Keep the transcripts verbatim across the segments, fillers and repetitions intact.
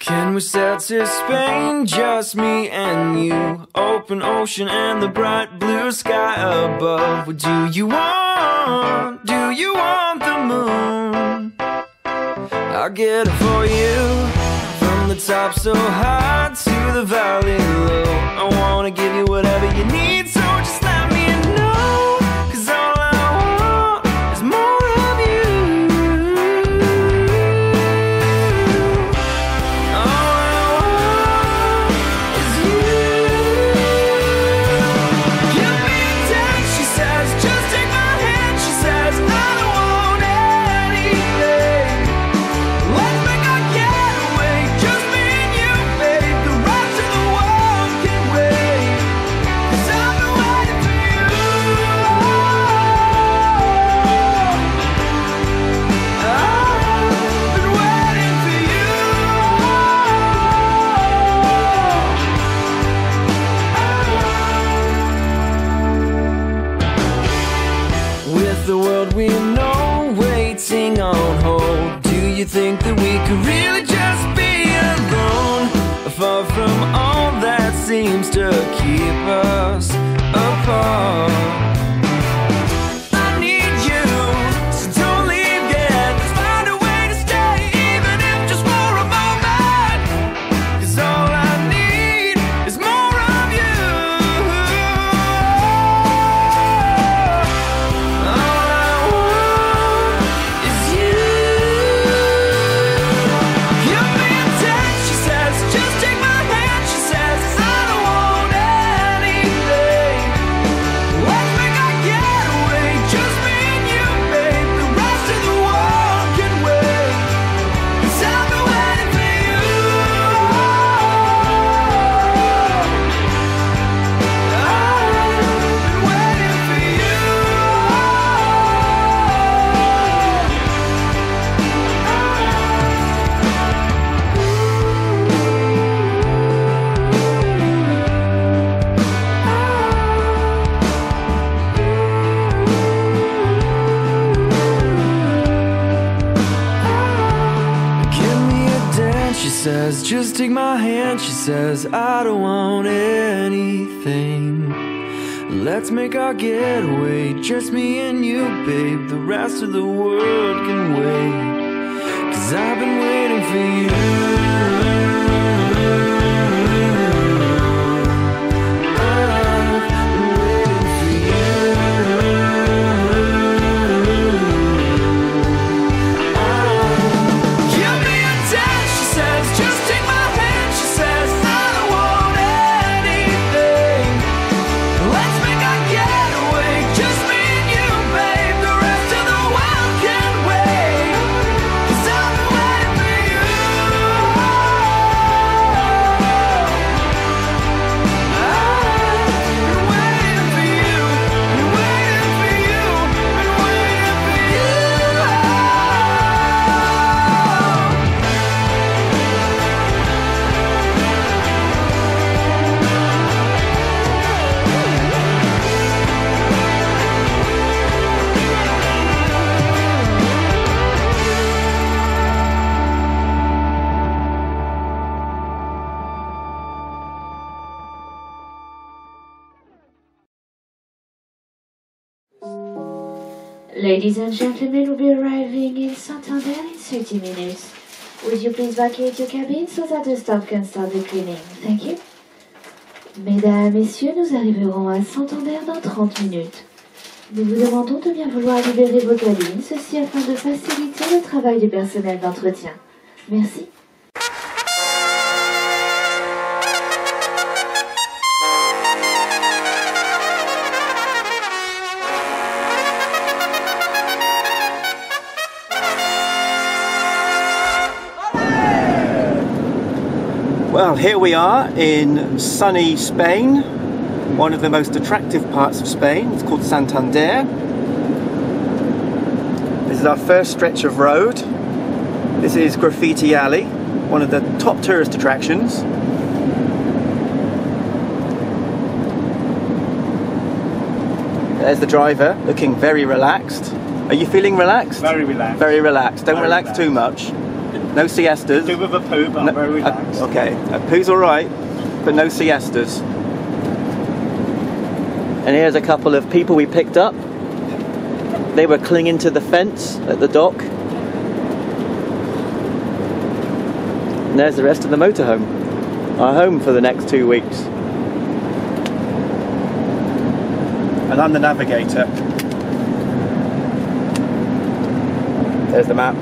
Can we sail to Spain, just me and you? Open ocean and the bright blue sky above. What do you want? Do you want the moon? I'll get it for you. From the top so high to the valley low. I wanna give you whatever you need, so just let me know. Cause all I want is more of you. All I want is you. Give me a text, she says, just take my hand. She says, I don't want anything. Let's make our getaway, just me and you, babe. The rest of the world can wait. Cause I've been waiting for you. I've been waiting for you. With the world we know waiting on hold, do you think that we could really just be alone? Far from all that seems to keep us apart. I need you, so don't leave yet. Let's find a way to stay, even if just for a moment. Cause all I need is more of you. All I want is you. Give me a text, she says, just take my hand. She says, I don't want anything. Let's make our getaway, just me and you, babe. The rest of the world can wait. Cause I've been waiting for you. I've been waiting for you. Give me a dance, she says, just take my hand. She says, I don't want anything. Let's make our getaway, just me and you, babe. The rest of the world can wait. Cause I've been waiting for you. Give me a text, she says, just take my hand. She says, I don't want anything. Let's make our getaway, just me and you, babe. The rest of the world can wait. Cause I've been waiting for you. Ladies and gentlemen, will be arriving in Santander in thirty minutes. Would you please vacate your cabin so that the staff can start the cleaning? Thank you. Mesdames, Messieurs, nous arriverons à Santander dans trente minutes. Nous vous demandons de bien vouloir libérer vos cabines, ceci afin de faciliter le travail du personnel d'entretien. Merci. Well, here we are in sunny Spain, one of the most attractive parts of Spain. It's called Santander. This is our first stretch of road. This is Graffiti Alley, one of the top tourist attractions. There's the driver, looking very relaxed. Are you feeling relaxed? Very relaxed. Very relaxed. Don't Very relax relaxed. too much. No siestas. Do with a poo, but No, I'm very relaxed. uh, okay, a poo's all right, but no siestas. And here's a couple of people we picked up. They were clinging to the fence at the dock. And there's the rest of the motorhome. Our home for the next two weeks. And I'm the navigator. There's the map.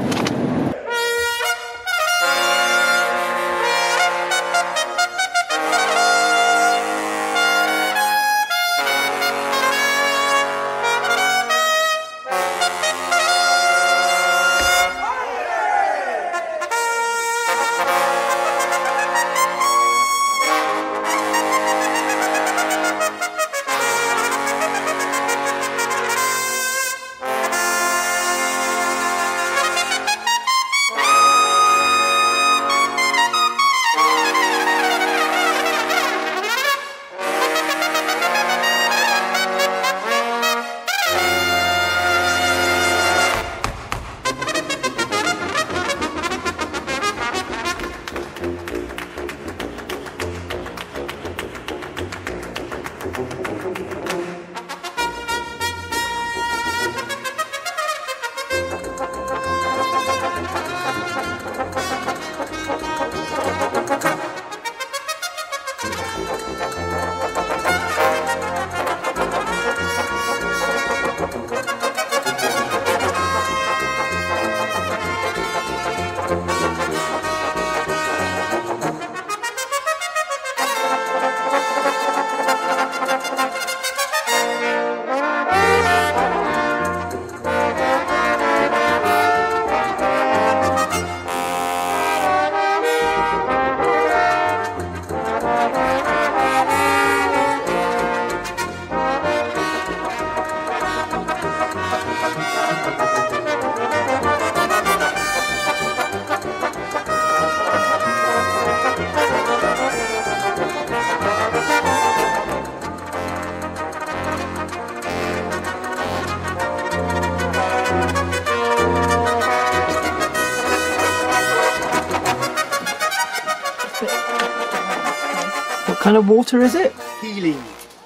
What kind of water is it? Healing.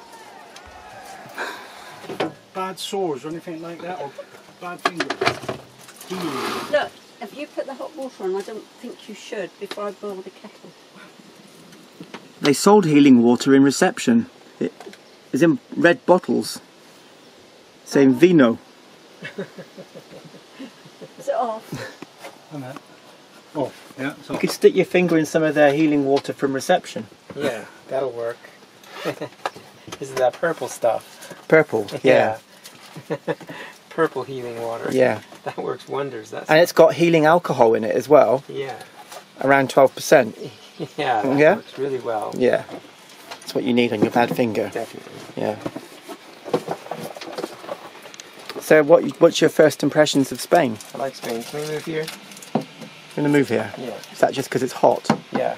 Bad sores or anything like that, or bad fingers. Healing. Look, if you put the hot water on, I don't think you should before I boil the kettle. They sold healing water in reception. It is in red bottles, saying vino. Is it off? And that. Oh, yeah. So. You could stick your finger in some of their healing water from reception. Yeah, that'll work. This is that purple stuff. Purple, yeah. Yeah. Purple healing water. Yeah. That works wonders. That's And it's got healing alcohol in it as well, yeah. around twelve percent. Yeah, that Yeah? works really well. Yeah. That's what you need on your bad finger. Definitely. Yeah. So what? What's your first impressions of Spain? I like Spain. Can we move here? I'm going to move here. Yeah. Is that just because it's hot? Yeah.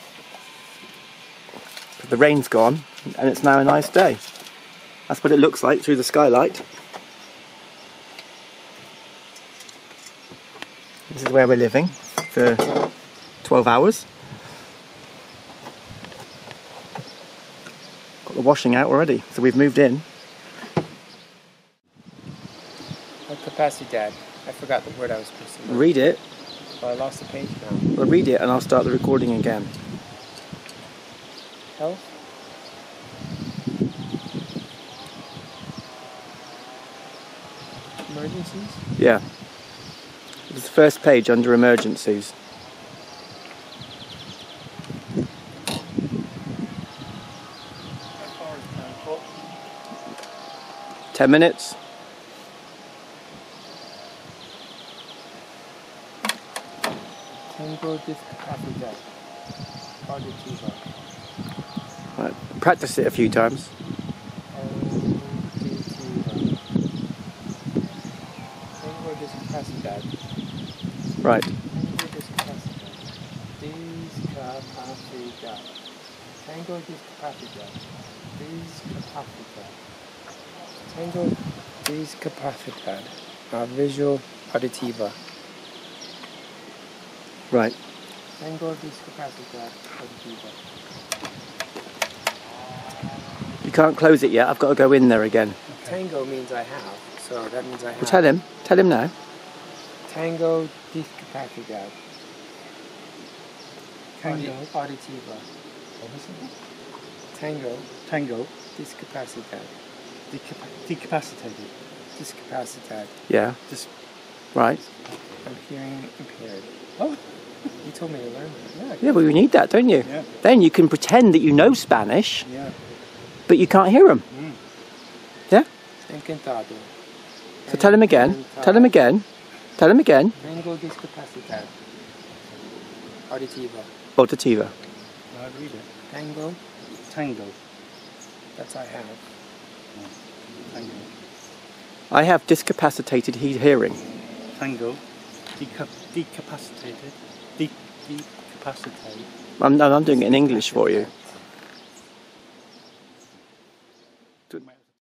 The rain's gone and it's now a nice day. That's what it looks like through the skylight. This is where we're living for twelve hours. Got the washing out already, so we've moved in. Capacidad. I forgot the word I was supposed to Read it. Well, I lost the page now. Well, read it and I'll start the recording again. Health? Emergencies? Yeah. It's the first page under emergencies. Ten minutes. Tango discapacidad. Auditiva. Right. Practice it a few times. Auditiva. Tango discapacidad. Right. Tango discapacidad. Discapacidad. Tango discapacidad. Discapacidad. Tango discapacidad. Uh, visual auditiva. Right. Tango discapacitat auditiva. You can't close it yet. I've got to go in there again. Tango means I have, so that means I have. Well, tell him. Tell him now. Tango discapacitat Tango. audi- auditiva. What was it? Tango Tango. discapacitat. Decap- decapacitated. Discapacitat. Yeah. Dis- Right. I'm hearing impaired. oh, You told me to learn that. Yeah, well, you need that, don't you? yeah, Then you can pretend that you know Spanish, yeah. but you can't hear them. Mm. Yeah? Encantado. So tell him again. Tell him again. Tell him again. Tango discapacitat auditiva. Auditiva. I'd read it. Tango, Tango. that's I have. Tango. I have discapacitated he- hearing. Tango. Deca- decapacitated. De- decapacitate. I'm, no, I'm doing it in English for you. Discapacitate.